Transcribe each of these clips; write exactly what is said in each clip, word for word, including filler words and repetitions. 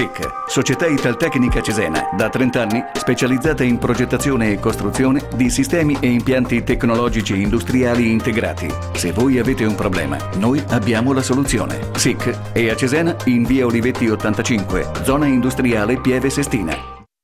S I C, Società Italtecnica Cesena, da trenta anni specializzata in progettazione e costruzione di sistemi e impianti tecnologici industriali integrati. Se voi avete un problema, noi abbiamo la soluzione. S I C è a Cesena in via Olivetti ottantacinque, zona industriale Pieve Sestina.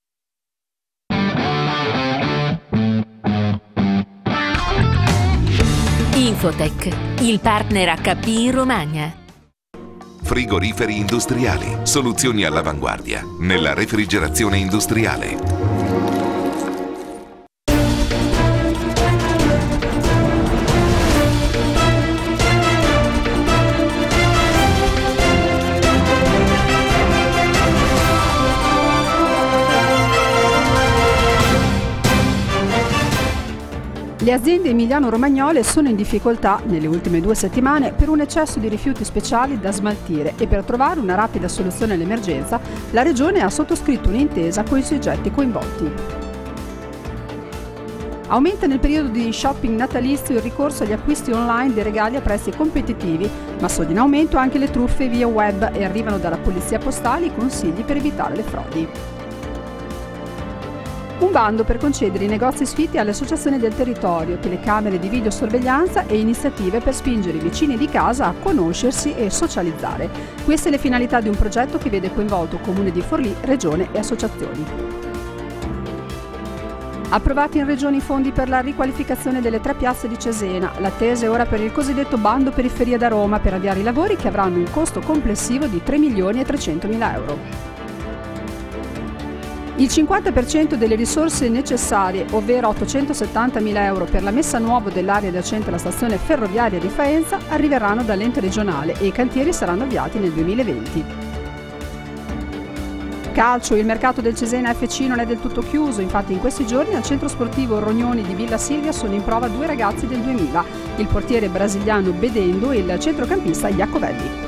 Infotech, il partner acca pi in Romagna. Frigoriferi industriali, soluzioni all'avanguardia nella refrigerazione industriale. Le aziende emiliano-romagnole sono in difficoltà nelle ultime due settimane per un eccesso di rifiuti speciali da smaltire e per trovare una rapida soluzione all'emergenza la Regione ha sottoscritto un'intesa con i soggetti coinvolti. Aumenta nel periodo di shopping natalizio il ricorso agli acquisti online dei regali a prezzi competitivi, ma sono in aumento anche le truffe via web e arrivano dalla Polizia Postale i consigli per evitare le frodi. Un bando per concedere i negozi sfitti alle associazioni del territorio, telecamere di videosorveglianza e iniziative per spingere i vicini di casa a conoscersi e socializzare. Queste le finalità di un progetto che vede coinvolto Comune di Forlì, Regione e associazioni. Approvati in Regione i fondi per la riqualificazione delle tre piazze di Cesena. L'attesa è ora per il cosiddetto bando periferia da Roma per avviare i lavori che avranno un costo complessivo di tre milioni e trecentomila euro. Il cinquanta per cento delle risorse necessarie, ovvero ottocentosettantamila euro per la messa a nuovo dell'area adiacente alla stazione ferroviaria di Faenza, arriveranno dall'ente regionale e i cantieri saranno avviati nel duemilaventi. Calcio, il mercato del Cesena F C non è del tutto chiuso, infatti in questi giorni al centro sportivo Rognoni di Villa Silvia sono in prova due ragazzi del duemila, il portiere brasiliano Bedendo e il centrocampista Iacovelli.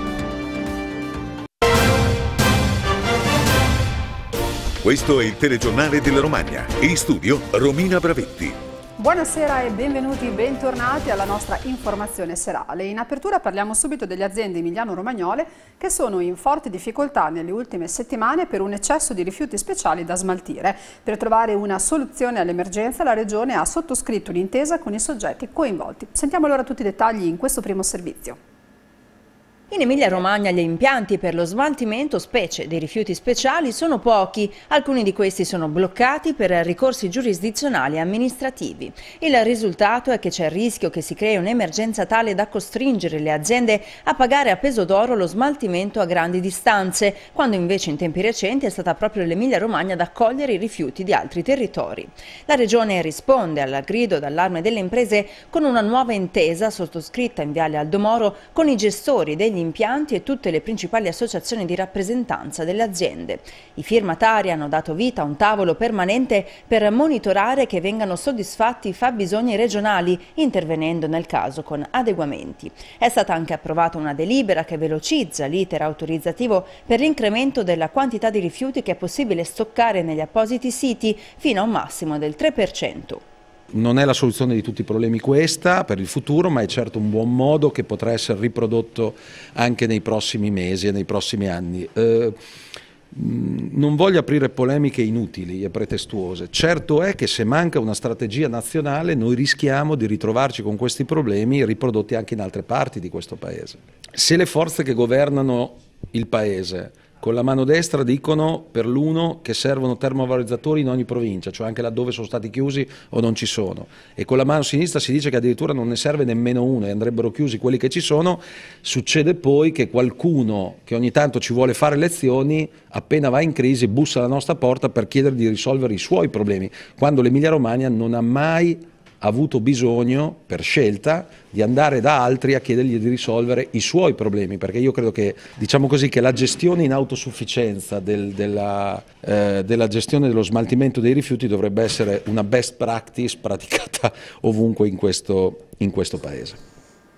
Questo è il telegiornale della Romagna. In studio Romina Bravetti. Buonasera e benvenuti, bentornati alla nostra informazione serale. In apertura parliamo subito delle aziende emiliano-romagnole che sono in forte difficoltà nelle ultime settimane per un eccesso di rifiuti speciali da smaltire. Per trovare una soluzione all'emergenza la Regione ha sottoscritto un'intesa con i soggetti coinvolti. Sentiamo allora tutti i dettagli in questo primo servizio. In Emilia-Romagna gli impianti per lo smaltimento, specie dei rifiuti speciali, sono pochi. Alcuni di questi sono bloccati per ricorsi giurisdizionali e amministrativi. Il risultato è che c'è il rischio che si crei un'emergenza tale da costringere le aziende a pagare a peso d'oro lo smaltimento a grandi distanze, quando invece in tempi recenti è stata proprio l'Emilia-Romagna ad accogliere i rifiuti di altri territori. La Regione risponde al grido d'allarme delle imprese con una nuova intesa sottoscritta in Viale Aldomoro con i gestori degli impianti e tutte le principali associazioni di rappresentanza delle aziende. I firmatari hanno dato vita a un tavolo permanente per monitorare che vengano soddisfatti i fabbisogni regionali, intervenendo nel caso con adeguamenti. È stata anche approvata una delibera che velocizza l'iter autorizzativo per l'incremento della quantità di rifiuti che è possibile stoccare negli appositi siti fino a un massimo del tre per cento. Non è la soluzione di tutti i problemi questa per il futuro, ma è certo un buon modo che potrà essere riprodotto anche nei prossimi mesi e nei prossimi anni. Eh, non voglio aprire polemiche inutili e pretestuose. Certo è che se manca una strategia nazionale noi rischiamo di ritrovarci con questi problemi riprodotti anche in altre parti di questo Paese. Se le forze che governano il Paese con la mano destra dicono per l'uno che servono termovalorizzatori in ogni provincia, cioè anche laddove sono stati chiusi o non ci sono, e con la mano sinistra si dice che addirittura non ne serve nemmeno uno e andrebbero chiusi quelli che ci sono. Succede poi che qualcuno che ogni tanto ci vuole fare lezioni, appena va in crisi bussa alla nostra porta per chiedere di risolvere i suoi problemi, quando l'Emilia-Romagna non ha mai avuto bisogno, per scelta, di andare da altri a chiedergli di risolvere i suoi problemi, perché io credo che, diciamo così, che la gestione in autosufficienza del, della, eh, della gestione dello smaltimento dei rifiuti dovrebbe essere una best practice praticata ovunque in questo, in questo Paese.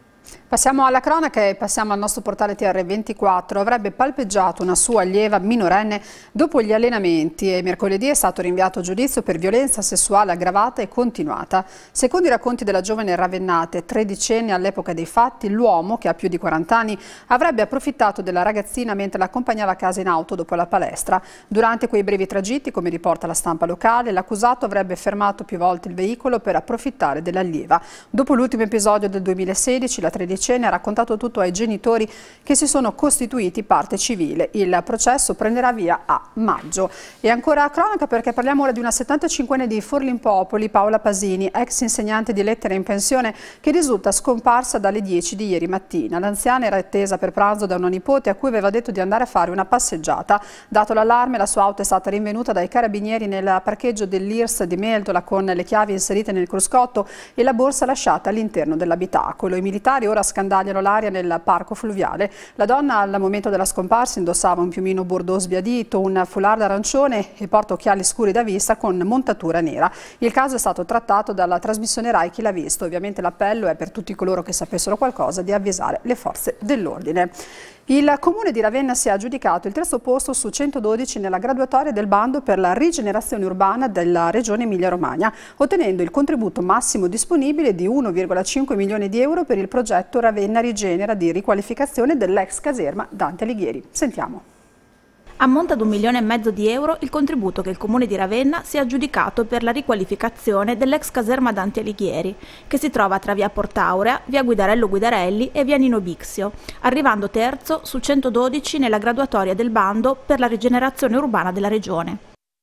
Passiamo alla cronaca e passiamo al nostro portale T R ventiquattro. Avrebbe palpeggiato una sua allieva minorenne dopo gli allenamenti e mercoledì è stato rinviato a giudizio per violenza sessuale aggravata e continuata. Secondo i racconti della giovane ravennate, tredicenne all'epoca dei fatti, l'uomo, che ha più di quaranta anni, avrebbe approfittato della ragazzina mentre l'accompagnava a casa in auto dopo la palestra. Durante quei brevi tragitti, come riporta la stampa locale, l'accusato avrebbe fermato più volte il veicolo per approfittare dell'allieva. Dopo l'ultimo episodio del duemilasedici, la tredicenne ha raccontato tutto ai genitori che si sono costituiti parte civile. Il processo prenderà via a maggio. E ancora a cronaca perché parliamo ora di una settantacinquenne di Forlimpopoli, Paola Pasini, ex insegnante di lettere in pensione, che risulta scomparsa dalle dieci di ieri mattina. L'anziana era attesa per pranzo da una nipote a cui aveva detto di andare a fare una passeggiata. Dato l'allarme, la sua auto è stata rinvenuta dai carabinieri nel parcheggio dell'I R S di Meltola con le chiavi inserite nel cruscotto e la borsa lasciata all'interno dell'abitacolo. I militari ora scandagliano l'aria nel parco fluviale. La donna al momento della scomparsa indossava un piumino bordeaux sbiadito, un foulard arancione e porta occhiali scuri da vista con montatura nera. Il caso è stato trattato dalla trasmissione Rai Chi l'ha visto. Ovviamente l'appello è per tutti coloro che sapessero qualcosa di avvisare le forze dell'ordine. Il Comune di Ravenna si è aggiudicato il terzo posto su centododici nella graduatoria del bando per la rigenerazione urbana della Regione Emilia-Romagna, ottenendo il contributo massimo disponibile di uno virgola cinque milioni di euro per il progetto Ravenna Rigenera di riqualificazione dell'ex caserma Dante Alighieri. Sentiamo. Ammonta ad un milione e mezzo di euro il contributo che il Comune di Ravenna si è aggiudicato per la riqualificazione dell'ex caserma Dante Alighieri, che si trova tra via Portaurea, via Guidarello Guidarelli e via Nino Bixio, arrivando terzo su centododici nella graduatoria del bando per la rigenerazione urbana della Regione.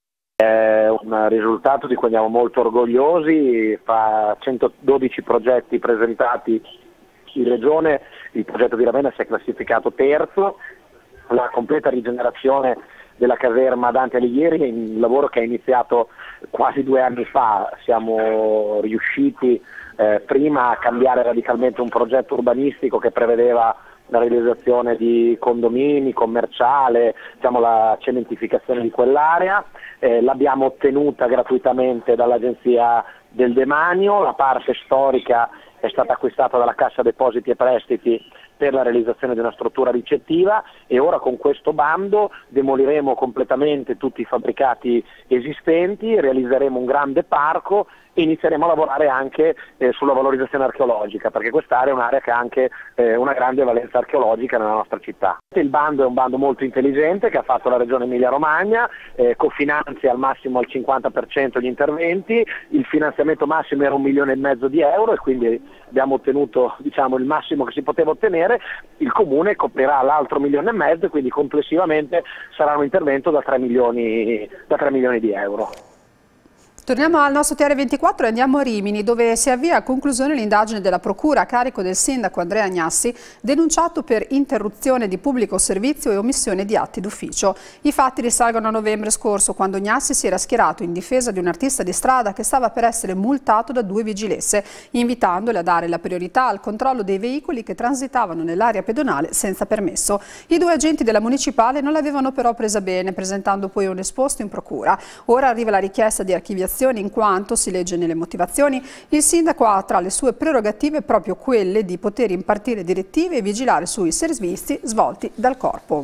È un risultato di cui andiamo molto orgogliosi. Fra centododici progetti presentati in Regione, il progetto di Ravenna si è classificato terzo. La completa rigenerazione della caserma Dante Alighieri è un lavoro che è iniziato quasi due anni fa. Siamo riusciti eh, prima a cambiare radicalmente un progetto urbanistico che prevedeva la realizzazione di condomini, commerciale, diciamo la cementificazione di quell'area, eh, l'abbiamo ottenuta gratuitamente dall'Agenzia del Demanio, la parte storica è stata acquistata dalla Cassa Depositi e Prestiti per la realizzazione di una struttura ricettiva e ora con questo bando demoliremo completamente tutti i fabbricati esistenti, realizzeremo un grande parco e inizieremo a lavorare anche eh, sulla valorizzazione archeologica, perché quest'area è un'area che ha anche eh, una grande valenza archeologica nella nostra città. Il bando è un bando molto intelligente che ha fatto la Regione Emilia-Romagna, eh, cofinanzia al massimo al cinquanta per cento gli interventi, il finanziamento massimo era un milione e mezzo di euro e quindi abbiamo ottenuto diciamo, il massimo che si poteva ottenere. Il Comune coprirà l'altro milione e mezzo e quindi complessivamente sarà un intervento da tre milioni, da tre milioni di euro. Torniamo al nostro T R ventiquattro e andiamo a Rimini, dove si avvia a conclusione l'indagine della Procura a carico del sindaco Andrea Agnassi, denunciato per interruzione di pubblico servizio e omissione di atti d'ufficio. I fatti risalgono a novembre scorso, quando Agnassi si era schierato in difesa di un artista di strada che stava per essere multato da due vigilesse, invitandole a dare la priorità al controllo dei veicoli che transitavano nell'area pedonale senza permesso. I due agenti della municipale non l'avevano però presa bene, presentando poi un esposto in procura. Ora arriva la richiesta di archiviazione in quanto, si legge nelle motivazioni, il sindaco ha tra le sue prerogative proprio quelle di poter impartire direttive e vigilare sui servizi svolti dal corpo.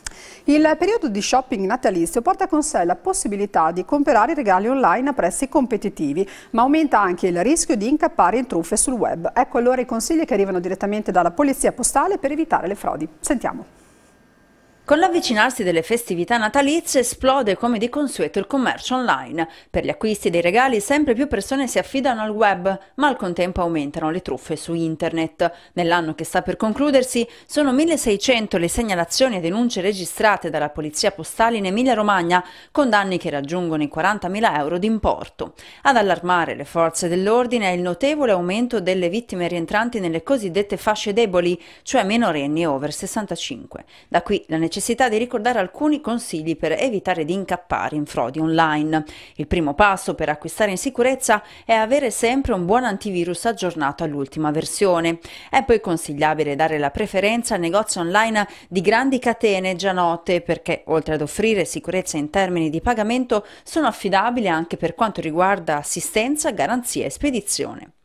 Il periodo di shopping natalizio porta con sé la possibilità di comprare regali online a prezzi competitivi, ma aumenta anche il rischio di incappare in truffe sul web. Ecco allora i consigli che arrivano direttamente dalla Polizia Postale per evitare le frodi. Sentiamo. Con l'avvicinarsi delle festività natalizie esplode come di consueto il commercio online. Per gli acquisti dei regali sempre più persone si affidano al web, ma al contempo aumentano le truffe su internet. Nell'anno che sta per concludersi sono milleseicento le segnalazioni e denunce registrate dalla Polizia Postale in Emilia-Romagna, con danni che raggiungono i quarantamila euro di importo. Ad allarmare le forze dell'ordine è il notevole aumento delle vittime rientranti nelle cosiddette fasce deboli, cioè minorenni over sessantacinque. Da qui la necessità necessità di ricordare alcuni consigli per evitare di incappare in frodi online. Il primo passo per acquistare in sicurezza è avere sempre un buon antivirus aggiornato all'ultima versione. È poi consigliabile dare la preferenza a negozi online di grandi catene già note, perché oltre ad offrire sicurezza in termini di pagamento sono affidabili anche per quanto riguarda assistenza, garanzia e spedizione.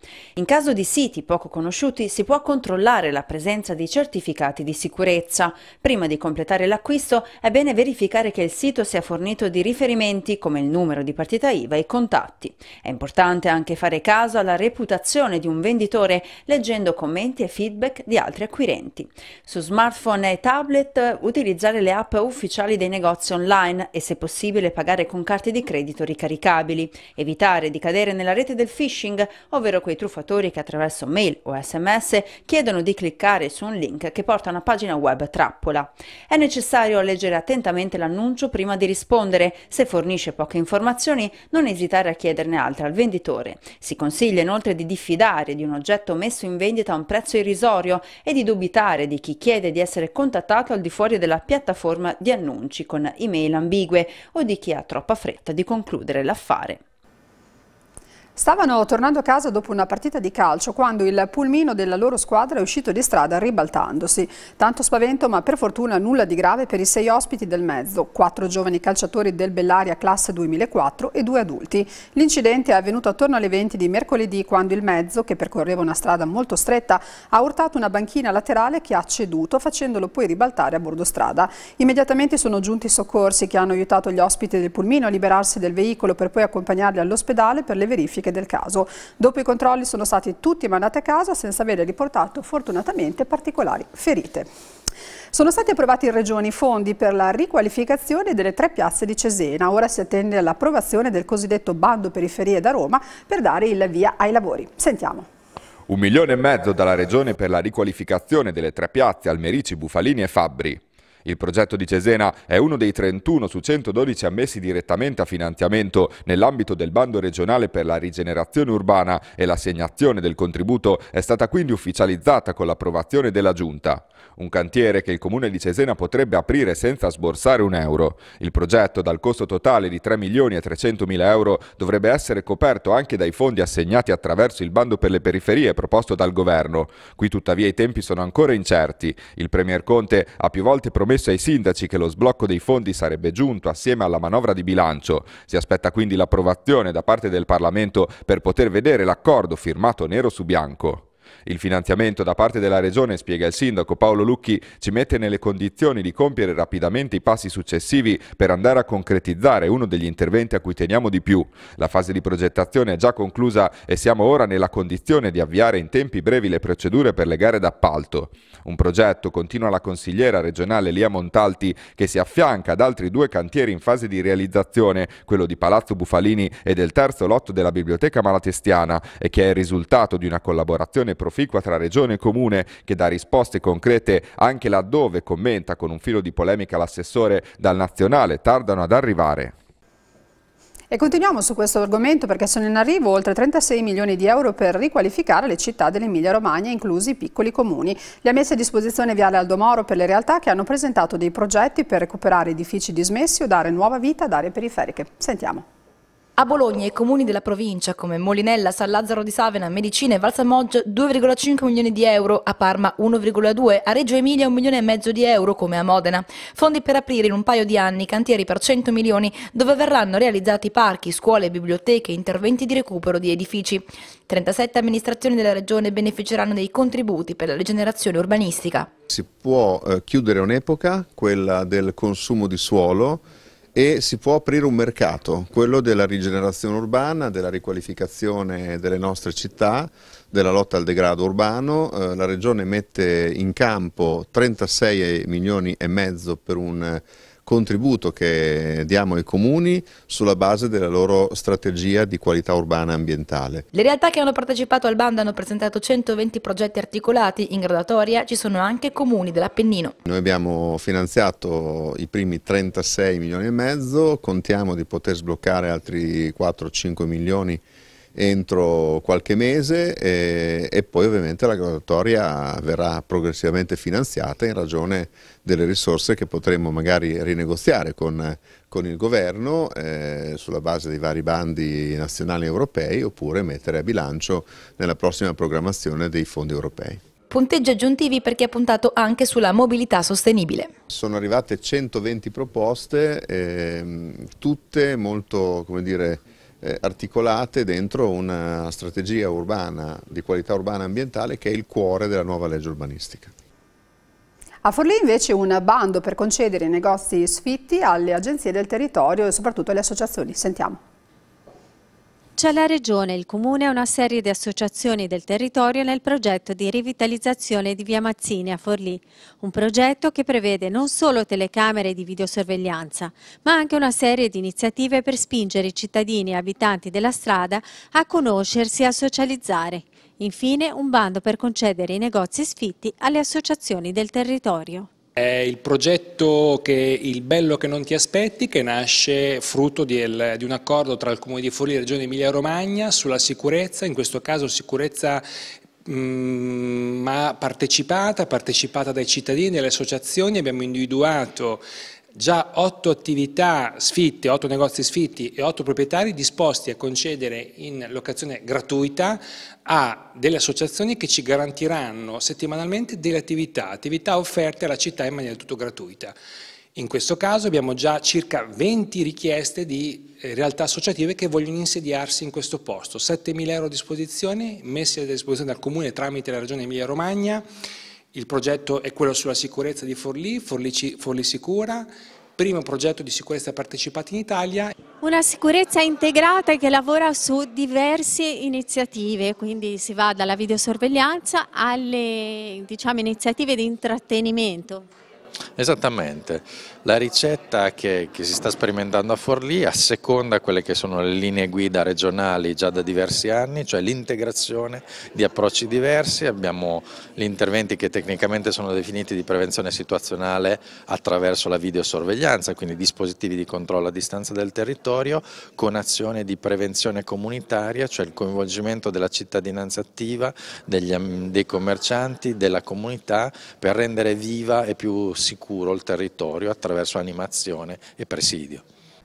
In caso di siti poco conosciuti si può controllare la presenza di certificati di sicurezza. Prima di completare l'acquisto è bene verificare che il sito sia fornito di riferimenti come il numero di partita I V A e i contatti. È importante anche fare caso alla reputazione di un venditore leggendo commenti e feedback di altri acquirenti. Su smartphone e tablet utilizzare le app ufficiali dei negozi online e se possibile pagare con carte di credito ricaricabili. Evitare di cadere nella rete del phishing, ovvero quei truffatori che attraverso mail o sms chiedono di cliccare su un link che porta a una pagina web trappola. È necessario leggere attentamente l'annuncio prima di rispondere. Se fornisce poche informazioni, non esitare a chiederne altre al venditore. Si consiglia inoltre di diffidare di un oggetto messo in vendita a un prezzo irrisorio e di dubitare di chi chiede di essere contattato al di fuori della piattaforma di annunci con email ambigue o di chi ha troppa fretta di concludere l'affare. Stavano tornando a casa dopo una partita di calcio quando il pulmino della loro squadra è uscito di strada ribaltandosi. Tanto spavento, ma per fortuna nulla di grave per i sei ospiti del mezzo, quattro giovani calciatori del Bellaria classe duemilaquattro e due adulti. L'incidente è avvenuto attorno alle venti di mercoledì quando il mezzo, che percorreva una strada molto stretta, ha urtato una banchina laterale che ha ceduto facendolo poi ribaltare a bordo strada. Immediatamente sono giunti i soccorsi che hanno aiutato gli ospiti del pulmino a liberarsi del veicolo per poi accompagnarli all'ospedale per le verifiche del caso. Dopo i controlli sono stati tutti mandati a casa senza avere riportato fortunatamente particolari ferite. Sono stati approvati in Regione i fondi per la riqualificazione delle tre piazze di Cesena. Ora si attende all'approvazione del cosiddetto bando periferie da Roma per dare il via ai lavori. Sentiamo. Un milione e mezzo dalla Regione per la riqualificazione delle tre piazze Almerici, Bufalini e Fabbri. Il progetto di Cesena è uno dei trentuno su centododici ammessi direttamente a finanziamento nell'ambito del bando regionale per la rigenerazione urbana e l'assegnazione del contributo è stata quindi ufficializzata con l'approvazione della Giunta. Un cantiere che il Comune di Cesena potrebbe aprire senza sborsare un euro. Il progetto, dal costo totale di tre milioni e trecentomila euro, dovrebbe essere coperto anche dai fondi assegnati attraverso il bando per le periferie proposto dal governo. Qui tuttavia i tempi sono ancora incerti. Il Premier Conte ha più volte promesso ai sindaci che lo sblocco dei fondi sarebbe giunto assieme alla manovra di bilancio. Si aspetta quindi l'approvazione da parte del Parlamento per poter vedere l'accordo firmato nero su bianco. Il finanziamento da parte della Regione, spiega il sindaco Paolo Lucchi, ci mette nelle condizioni di compiere rapidamente i passi successivi per andare a concretizzare uno degli interventi a cui teniamo di più. La fase di progettazione è già conclusa e siamo ora nella condizione di avviare in tempi brevi le procedure per le gare d'appalto. Un progetto, continua la consigliera regionale Lia Montalti, che si affianca ad altri due cantieri in fase di realizzazione, quello di Palazzo Bufalini e del terzo lotto della Biblioteca Malatestiana, e che è il risultato di una collaborazione proficua tra Regione e Comune che dà risposte concrete anche laddove, commenta con un filo di polemica l'assessore, dal nazionale tardano ad arrivare. E continuiamo su questo argomento perché sono in arrivo oltre trentasei milioni di euro per riqualificare le città dell'Emilia Romagna, inclusi i piccoli comuni. Li ha messi a disposizione Viale Aldo Moro per le realtà che hanno presentato dei progetti per recuperare edifici dismessi o dare nuova vita ad aree periferiche. Sentiamo. A Bologna i comuni della provincia come Molinella, San Lazzaro di Savena, Medicina e Valsamoggia due virgola cinque milioni di euro, a Parma uno virgola due, a Reggio Emilia un milione e mezzo di euro come a Modena. Fondi per aprire in un paio di anni cantieri per cento milioni dove verranno realizzati parchi, scuole, biblioteche e interventi di recupero di edifici. trentasette amministrazioni della Regione beneficeranno dei contributi per la rigenerazione urbanistica. Si può eh, chiudere un'epoca, quella del consumo di suolo, e si può aprire un mercato, quello della rigenerazione urbana, della riqualificazione delle nostre città, della lotta al degrado urbano. Eh, la Regione mette in campo trentasei milioni e mezzo per un contributo che diamo ai comuni sulla base della loro strategia di qualità urbana e ambientale. Le realtà che hanno partecipato al bando hanno presentato centoventi progetti articolati. In graduatoria ci sono anche comuni dell'Appennino. Noi abbiamo finanziato i primi trentasei milioni e mezzo, contiamo di poter sbloccare altri quattro cinque milioni entro qualche mese e, e poi ovviamente la graduatoria verrà progressivamente finanziata in ragione delle risorse che potremo magari rinegoziare con, con il governo eh, sulla base dei vari bandi nazionali e europei, oppure mettere a bilancio nella prossima programmazione dei fondi europei. Punteggi aggiuntivi per chi ha puntato anche sulla mobilità sostenibile. Sono arrivate centoventi proposte, eh, tutte molto, come dire, eh, articolate dentro una strategia urbana di qualità urbana ambientale che è il cuore della nuova legge urbanistica. A Forlì invece un bando per concedere i negozi sfitti alle agenzie del territorio e soprattutto alle associazioni. Sentiamo. C'è la Regione, il Comune e una serie di associazioni del territorio nel progetto di rivitalizzazione di Via Mazzini a Forlì. Un progetto che prevede non solo telecamere di videosorveglianza, ma anche una serie di iniziative per spingere i cittadini e abitanti della strada a conoscersi e a socializzare. Infine, un bando per concedere i negozi sfitti alle associazioni del territorio. È il progetto che Il bello che non ti aspetti, che nasce frutto di, el, di un accordo tra il Comune di Forlì e la Regione Emilia Romagna sulla sicurezza, in questo caso sicurezza mh, ma partecipata, partecipata dai cittadini e dalle associazioni. Abbiamo individuato già otto attività sfitte, otto negozi sfitti e otto proprietari disposti a concedere in locazione gratuita a delle associazioni che ci garantiranno settimanalmente delle attività, attività offerte alla città in maniera del tutto gratuita. In questo caso abbiamo già circa venti richieste di realtà associative che vogliono insediarsi in questo posto, settemila euro a disposizione, messi a disposizione dal Comune tramite la Regione Emilia Romagna. Il progetto è quello sulla sicurezza di Forlì, Forlì, Forlì Sicura, primo progetto di sicurezza partecipata in Italia. Una sicurezza integrata che lavora su diverse iniziative, quindi si va dalla videosorveglianza alle, diciamo, iniziative di intrattenimento. Esattamente, la ricetta che, che si sta sperimentando a Forlì asseconda quelle che sono le linee guida regionali già da diversi anni, cioè l'integrazione di approcci diversi. Abbiamo gli interventi che tecnicamente sono definiti di prevenzione situazionale attraverso la videosorveglianza, quindi dispositivi di controllo a distanza del territorio, con azione di prevenzione comunitaria, cioè il coinvolgimento della cittadinanza attiva, degli, dei commercianti, della comunità, per rendere viva e più sicuro il territorio attraverso animazione e presidio.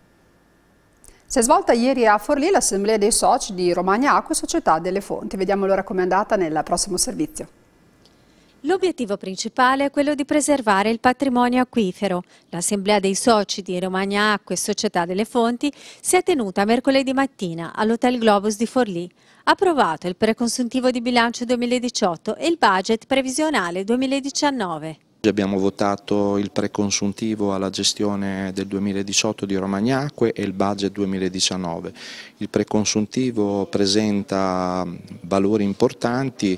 Si è svolta ieri a Forlì l'assemblea dei soci di Romagna Acque Società delle Fonti. Vediamo allora com'è andata nel prossimo servizio. L'obiettivo principale è quello di preservare il patrimonio acquifero. L'assemblea dei soci di Romagna Acque Società delle Fonti si è tenuta mercoledì mattina all'Hotel Globus di Forlì. Approvato il preconsuntivo di bilancio duemiladiciotto e il budget previsionale duemiladiciannove. Abbiamo votato il preconsuntivo alla gestione del duemiladiciotto di Romagna Acque e il budget duemiladiciannove. Il preconsuntivo presenta valori importanti,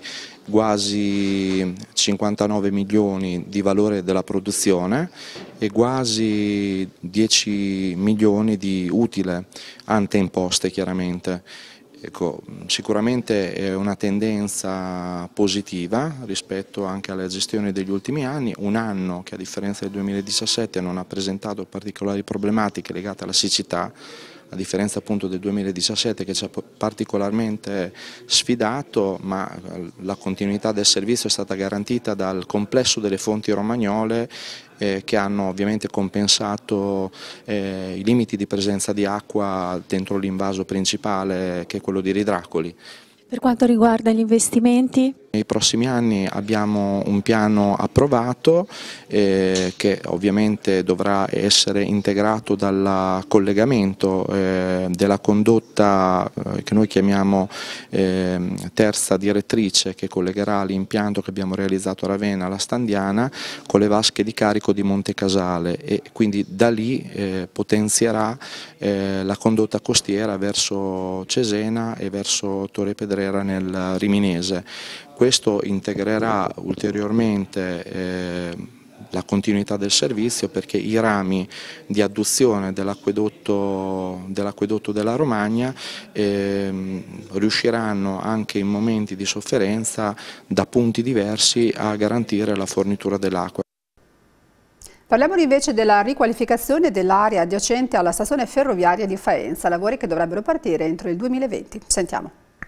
quasi cinquantanove milioni di valore della produzione e quasi dieci milioni di utile ante imposte chiaramente. Ecco, sicuramente è una tendenza positiva rispetto anche alle gestioni degli ultimi anni, un anno che a differenza del duemiladiciassette non ha presentato particolari problematiche legate alla siccità, a differenza appunto del duemiladiciassette che ci ha particolarmente sfidato, ma la continuità del servizio è stata garantita dal complesso delle fonti romagnole eh, che hanno ovviamente compensato eh, i limiti di presenza di acqua dentro l'invaso principale che è quello di Ridracoli. Per quanto riguarda gli investimenti? Nei prossimi anni abbiamo un piano approvato eh, che ovviamente dovrà essere integrato dal collegamento eh, della condotta eh, che noi chiamiamo eh, terza direttrice, che collegherà l'impianto che abbiamo realizzato a Ravenna alla Standiana con le vasche di carico di Monte Casale, e quindi da lì eh, potenzierà eh, la condotta costiera verso Cesena e verso Torre Pedrera nel Riminese. Questo integrerà ulteriormente eh, la continuità del servizio, perché i rami di adduzione dell'acquedotto dell'acquedotto della Romagna eh, riusciranno anche in momenti di sofferenza da punti diversi a garantire la fornitura dell'acqua. Parliamo invece della riqualificazione dell'area adiacente alla stazione ferroviaria di Faenza, lavori che dovrebbero partire entro il duemilaventi. Sentiamo.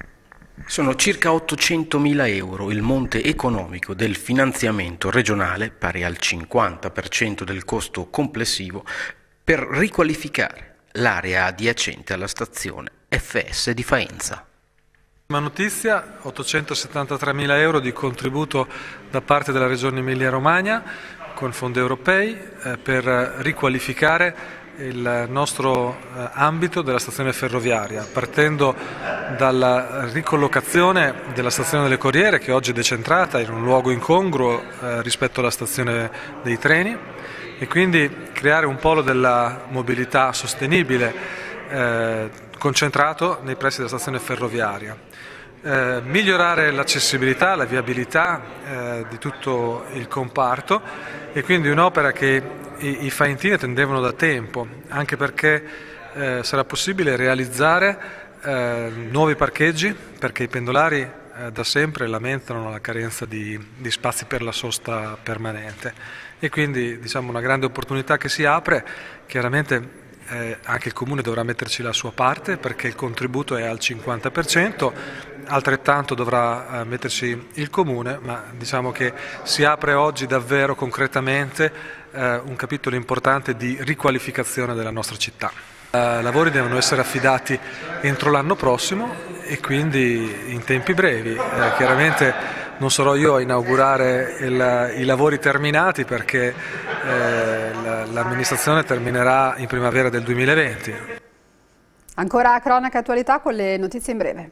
Sono circa ottocentomila euro il monte economico del finanziamento regionale, pari al cinquanta per cento del costo complessivo, per riqualificare l'area adiacente alla stazione F S di Faenza. Prima notizia, ottocentosettantatremila euro di contributo da parte della Regione Emilia Romagna con fondi europei eh, per riqualificare il nostro eh, ambito della stazione ferroviaria, partendo dalla ricollocazione della stazione delle Corriere, che oggi è decentrata in un luogo incongruo eh, rispetto alla stazione dei treni, e quindi creare un polo della mobilità sostenibile eh, concentrato nei pressi della stazione ferroviaria. Eh, migliorare l'accessibilità, la viabilità eh, di tutto il comparto, e quindi un'opera che i, i faentini attendevano da tempo, anche perché eh, sarà possibile realizzare eh, nuovi parcheggi, perché i pendolari eh, da sempre lamentano la carenza di, di spazi per la sosta permanente, e quindi diciamo una grande opportunità che si apre. Chiaramente Eh, anche il Comune dovrà metterci la sua parte, perché il contributo è al cinquanta per cento, altrettanto dovrà eh, metterci il Comune, ma diciamo che si apre oggi davvero concretamente eh, un capitolo importante di riqualificazione della nostra città. I lavori devono essere affidati entro l'anno prossimo e quindi in tempi brevi. Eh, chiaramente non sarò io a inaugurare il, i lavori terminati, perché eh, l'amministrazione terminerà in primavera del duemilaventi. Ancora cronaca e attualità con le notizie in breve.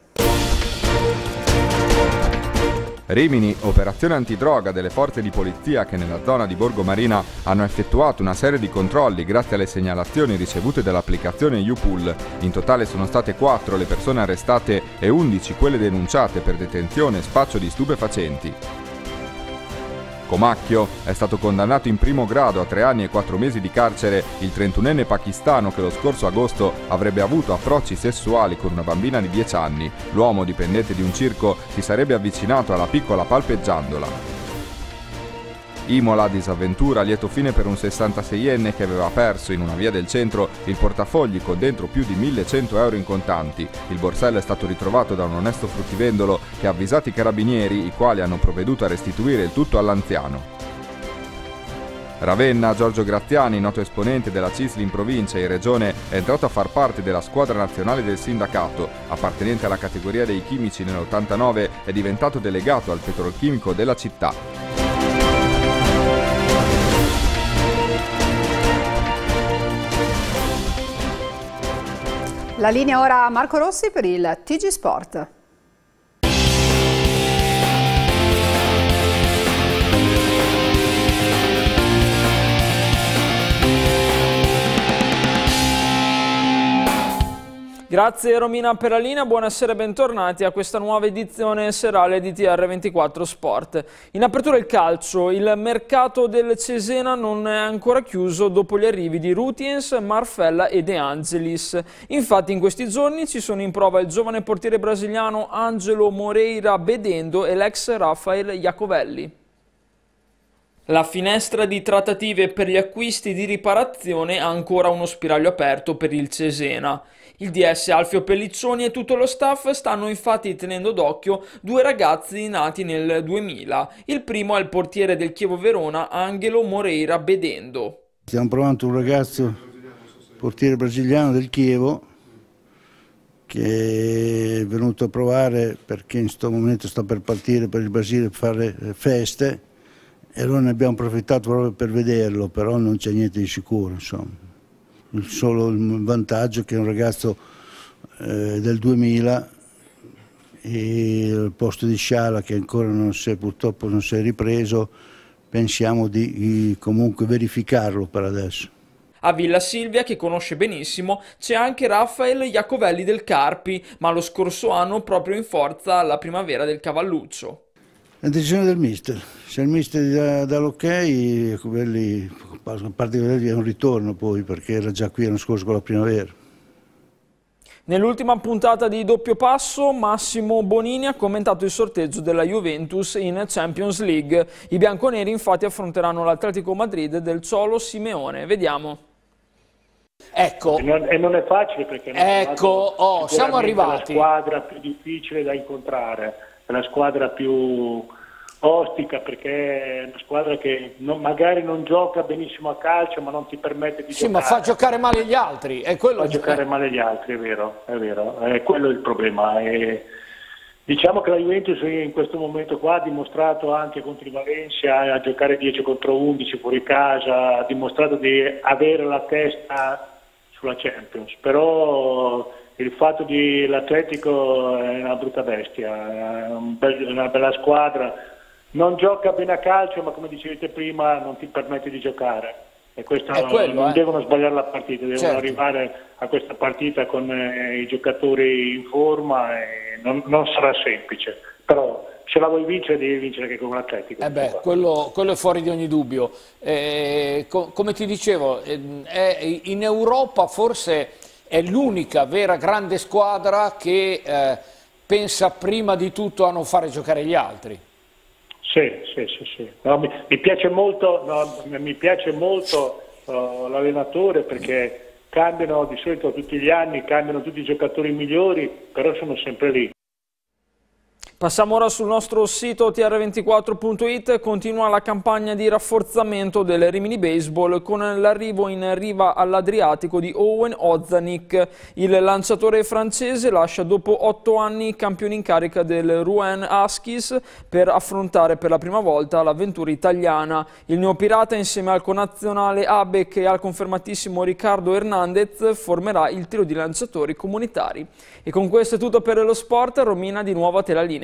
Rimini, operazione antidroga delle forze di polizia che nella zona di Borgo Marina hanno effettuato una serie di controlli grazie alle segnalazioni ricevute dall'applicazione U-Pool. In totale sono state quattro le persone arrestate e undici quelle denunciate per detenzione e spaccio di stupefacenti. Comacchio è stato condannato in primo grado a tre anni e quattro mesi di carcere il trentunenne pakistano che lo scorso agosto avrebbe avuto approcci sessuali con una bambina di dieci anni. L'uomo, dipendente di un circo, si sarebbe avvicinato alla piccola palpeggiandola. Imola, disavventura, lieto fine per un sessantaseienne che aveva perso in una via del centro il portafogli con dentro più di millecento euro in contanti. Il borsello è stato ritrovato da un onesto fruttivendolo che ha avvisato i carabinieri, i quali hanno provveduto a restituire il tutto all'anziano. Ravenna, Giorgio Graziani, noto esponente della C I S L in provincia e in regione, è entrato a far parte della squadra nazionale del sindacato. Appartenente alla categoria dei chimici nell'ottantanove, è diventato delegato al petrolchimico della città. La linea ora a Marco Rossi per il T G Sport. Grazie Romina per la linea, buonasera e bentornati a questa nuova edizione serale di T R ventiquattro Sport. In apertura il calcio, il mercato del Cesena non è ancora chiuso dopo gli arrivi di Rutiens, Marfella e De Angelis. Infatti in questi giorni ci sono in prova il giovane portiere brasiliano Angelo Moreira Bedendo e l'ex Rafael Iacovelli. La finestra di trattative per gli acquisti di riparazione ha ancora uno spiraglio aperto per il Cesena. Il D S Alfio Pelliccioni e tutto lo staff stanno infatti tenendo d'occhio due ragazzi nati nel duemila. Il primo è il portiere del Chievo Verona, Angelo Moreira Bedendo. Stiamo provando un ragazzo, portiere brasiliano del Chievo, che è venuto a provare perché in questo momento sta per partire per il Brasile per fare feste, e allora ne abbiamo approfittato proprio per vederlo, però non c'è niente di sicuro, insomma. Solo il vantaggio che è un ragazzo eh, del duemila, e al posto di Sciala, che ancora non si è, purtroppo non si è ripreso, pensiamo di, di comunque verificarlo per adesso. A Villa Silvia, che conosce benissimo, c'è anche Rafael Iacovelli del Carpi, ma lo scorso anno proprio in forza alla primavera del Cavalluccio. È una decisione del mister, se il mister dà, dà l'ok, quelli, a parte che è un ritorno poi, perché era già qui l'anno scorso con la primavera. Nell'ultima puntata di Doppio Passo, Massimo Bonini ha commentato il sorteggio della Juventus in Champions League. I bianconeri infatti affronteranno l'Atletico Madrid del Cholo Simeone. Vediamo. Ecco. E non, e non è facile perché ecco, oh, siamo arrivati. È la squadra più difficile da incontrare, è la squadra più ostica, perché è una squadra che non, magari non gioca benissimo a calcio, ma non ti permette di sì, giocare. Sì, ma fa giocare male gli altri. È quello fa giocare è... male gli altri, è vero, è vero, è quello il problema. E diciamo che la Juventus in questo momento qua ha dimostrato anche contro il Valencia a giocare dieci contro undici fuori casa, ha dimostrato di avere la testa sulla Champions, però il fatto di l'Atletico è una brutta bestia, è un bel, una bella squadra, non gioca bene a calcio, ma come dicevete prima non ti permette di giocare. E questo È quello, non eh. devono sbagliare la partita, devono Certo. arrivare a questa partita con eh, i giocatori in forma e non, non sarà semplice, però se la vuoi vincere devi vincere anche con l'Atletico. Eh beh, quello, quello è fuori di ogni dubbio. Eh, co come ti dicevo, eh, è, in Europa forse è l'unica vera grande squadra che eh, pensa prima di tutto a non fare giocare gli altri. Sì, sì, sì, sì. No, mi, mi piace molto, no, mi piace molto uh, l'allenatore perché cambiano di solito tutti gli anni, cambiano tutti i giocatori migliori, però sono sempre lì. Passiamo ora sul nostro sito T R ventiquattro punto it, continua la campagna di rafforzamento del Rimini Baseball con l'arrivo in riva all'Adriatico di Owen Ozanic. Il lanciatore francese lascia dopo otto anni i campioni in carica del Rouen Huskies per affrontare per la prima volta l'avventura italiana. Il neopirata insieme al connazionale Abeck e al confermatissimo Ricardo Hernandez formerà il trio di lanciatori comunitari. E con questo è tutto per lo sport. Romina, di nuovo a te la linea.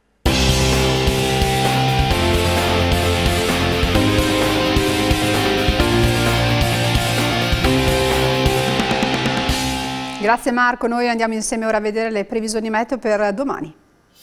Grazie Marco, noi andiamo insieme ora a vedere le previsioni meteo per domani.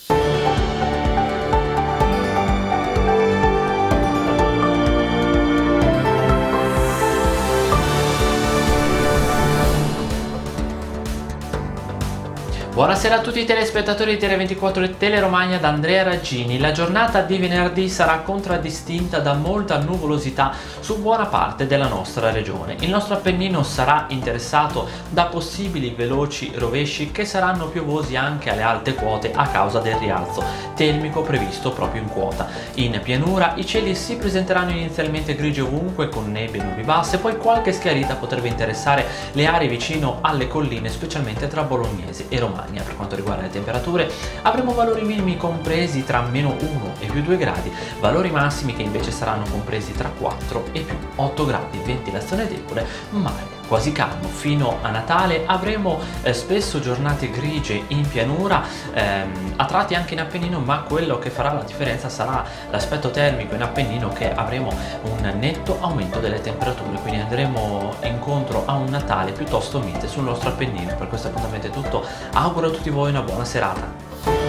Buonasera a tutti i telespettatori di T R ventiquattro e Teleromagna da Andrea Raggini. La giornata di venerdì sarà contraddistinta da molta nuvolosità su buona parte della nostra regione. Il nostro Appennino sarà interessato da possibili veloci rovesci che saranno piovosi anche alle alte quote a causa del rialzo termico previsto proprio in quota. In pianura i cieli si presenteranno inizialmente grigi ovunque con nebbie e nubi basse, poi qualche schiarita potrebbe interessare le aree vicino alle colline, specialmente tra Bolognese e Romagna. Per quanto riguarda le temperature avremo valori minimi compresi tra meno uno e più due gradi, valori massimi che invece saranno compresi tra quattro e più otto gradi, ventilazione debole, mare quasi calmo. Fino a Natale avremo eh, spesso giornate grigie in pianura, ehm, a tratti anche in Appennino, ma quello che farà la differenza sarà l'aspetto termico in Appennino, che avremo un netto aumento delle temperature, quindi andremo incontro a un Natale piuttosto mite sul nostro Appennino. Per questo appuntamento è tutto, auguro a tutti voi una buona serata.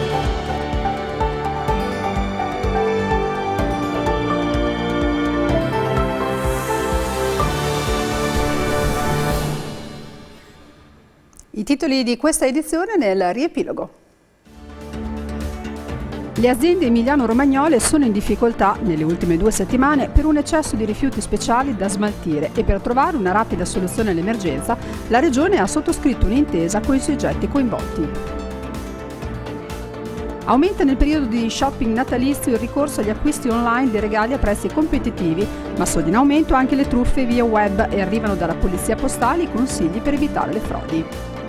I titoli di questa edizione nel riepilogo. Le aziende emiliano-romagnole sono in difficoltà nelle ultime due settimane per un eccesso di rifiuti speciali da smaltire e per trovare una rapida soluzione all'emergenza la Regione ha sottoscritto un'intesa con i soggetti coinvolti. Aumenta nel periodo di shopping natalizio il ricorso agli acquisti online dei regali a prezzi competitivi, ma sono in aumento anche le truffe via web e arrivano dalla Polizia Postale i consigli per evitare le frodi.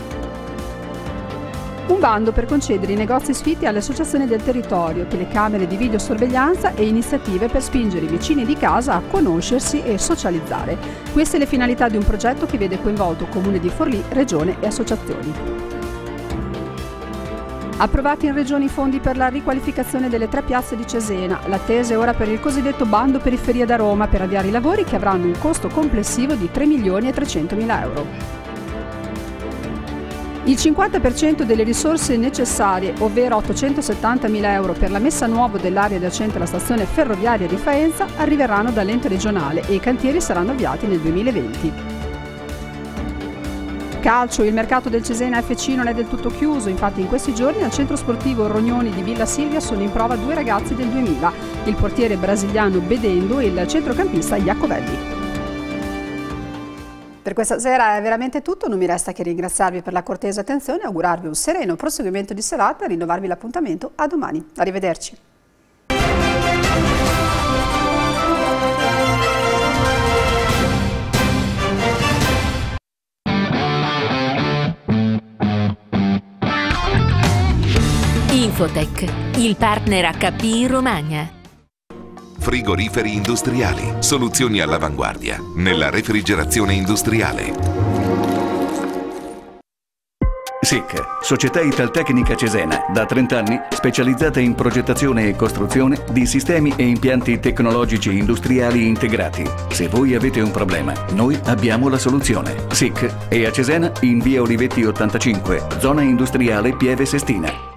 Un bando per concedere i negozi sfitti alle associazioni del territorio, telecamere di videosorveglianza e iniziative per spingere i vicini di casa a conoscersi e socializzare. Queste le finalità di un progetto che vede coinvolto Comune di Forlì, Regione e associazioni. Approvati in Regione i fondi per la riqualificazione delle tre piazze di Cesena. L'attesa è ora per il cosiddetto bando periferia da Roma per avviare i lavori che avranno un costo complessivo di tre milioni e trecentomila euro. Il cinquanta per cento delle risorse necessarie, ovvero ottocentosettantamila euro per la messa a nuovo dell'area adiacente alla stazione ferroviaria di Faenza, arriveranno dall'ente regionale e i cantieri saranno avviati nel duemilaventi. Calcio, il mercato del Cesena F C non è del tutto chiuso, infatti in questi giorni al centro sportivo Rognoni di Villa Silvia sono in prova due ragazzi del duemila, il portiere brasiliano Bedendo e il centrocampista Iacovelli. Per questa sera è veramente tutto, non mi resta che ringraziarvi per la cortese attenzione, augurarvi un sereno proseguimento di serata e rinnovarvi l'appuntamento a domani. Arrivederci. Infotech, il partner H P in Romagna. Frigoriferi industriali, soluzioni all'avanguardia nella refrigerazione industriale. S I C, Società Italtecnica Cesena, da trenta anni specializzata in progettazione e costruzione di sistemi e impianti tecnologici industriali integrati. Se voi avete un problema, noi abbiamo la soluzione. S I C è a Cesena in via Olivetti ottantacinque, zona industriale Pieve Sestina.